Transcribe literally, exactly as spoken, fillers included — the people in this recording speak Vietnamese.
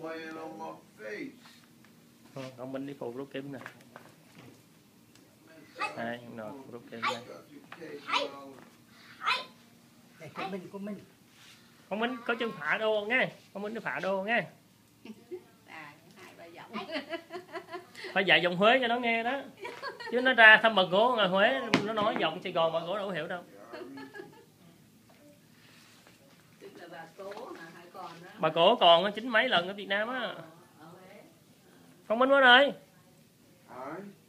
laying on my face. Ừ, ông Minh đi phụ rút kim nè. Đây, nè, rút kim đây. Đây, của mình, của mình. Ông Minh có chân phạ đô nghe. Ông Minh nó phạ đô nghe. À, hai ba giọng. Phải dạy giọng Huế cho nó nghe đó. Chứ nó ra thăm bà Cố ở Huế nó nói giọng Sài Gòn bà Cố đâu có hiểu đâu. Tức là bà Cố hả? Hay còn đó. Bà Cố còn chín mấy lần ở Việt Nam á. Ở Huế. Ông Minh Minh ơi. Hả?